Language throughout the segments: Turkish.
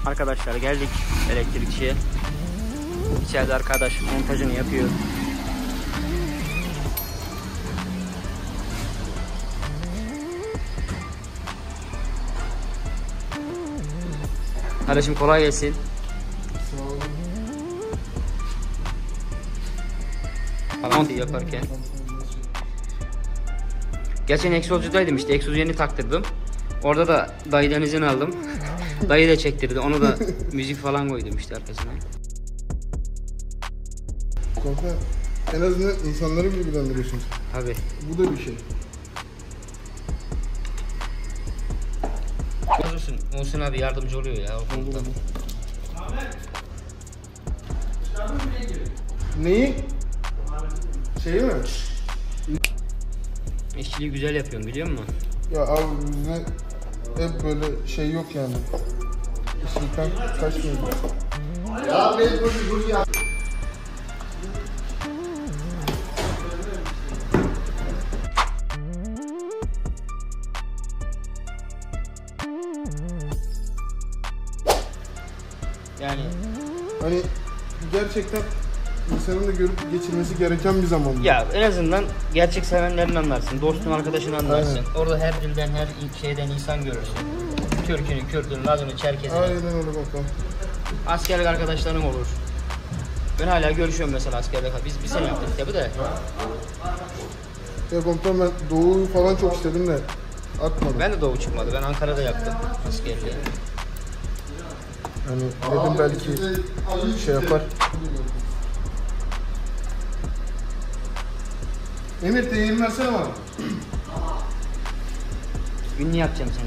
Arkadaşlar geldik elektrikçiye. İçeride arkadaş montajını yapıyor. Kardeşim kolay gelsin. Sağ olun. Falan yaparken. Geçen egzozdaydım işte, egzozu yeni taktırdım. Orada da dayıdan izin aldım. Dayı da çektirdi, onu da müzik falan koydum işte arkasına. Kanka en azından insanları bilgilendiriyorsun. Abi. Bu da bir şey. Olursun, Muhsin abi yardımcı oluyor ya. Neyi? Şeyi mi? İşçiliği güzel yapıyorsun biliyor musun? Ya abi bizde hep böyle şey yok yani. İşlikten kaçmıyor. Ya ben bunu yap. Yani Hani gerçekten insanın da görüp geçirmesi gereken bir zaman. ya en azından gerçek sevenlerini anlarsın, dostun arkadaşını anlarsın. Aynen. Orada her dilden, her şeyden insan görürsün. Türk'ünü, Kürt'ünü, Laz'ını, Çerkez'ini. Aynen öyle bakalım. Askerlik arkadaşların olur. Ben hala görüşüyorum mesela askerlik. Biz bir sene yaptık tabi de. Ya komutan ben Doğu'yu falan çok istedim de atmadım. Ben de Doğu çıkmadı. Ben Ankara'da yaptım askerliği. Hani dedim belki şey yapar. Emir teyin versene bana. Ünlü yapacağım seni.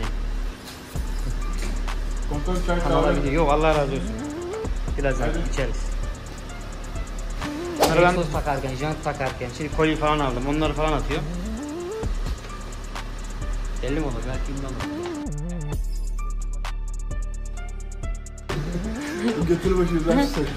Komutan çay Kanala kahve. gidiyor. Yok Allah razı olsun. Birazdan içeriz. Bunları ben toz takarken, jant takarken, şimdi koli falan aldım. Onları falan atıyor. Belli mi olur? Belki ünlü olur. Götür başı yüzden sakla.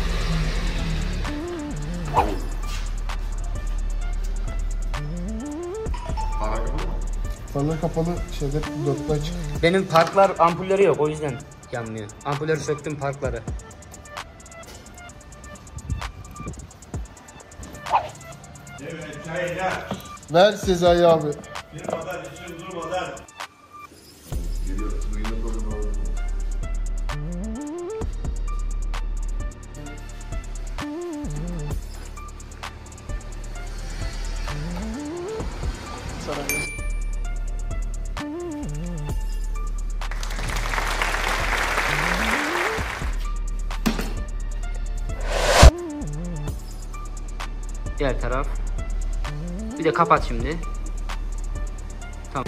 Farlar kapalı şeyde dörtlü açık. Benim parklar ampulleri yok, o yüzden yanmıyor. Ampulleri söktüm, parkları. Evet, çaylar. Ver Sezai abi. Durmadan, için durmadan. Diğer taraf. Bir de kapat şimdi. Tamam.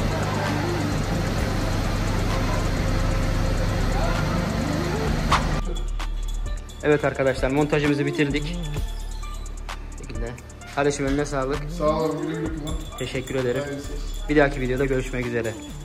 Evet arkadaşlar, montajımızı bitirdik. Bu şekilde. Kardeşim eline sağlık. Sağ ol, güle güle kullan. Teşekkür ederim. Hayırlısı. Bir dahaki videoda görüşmek üzere.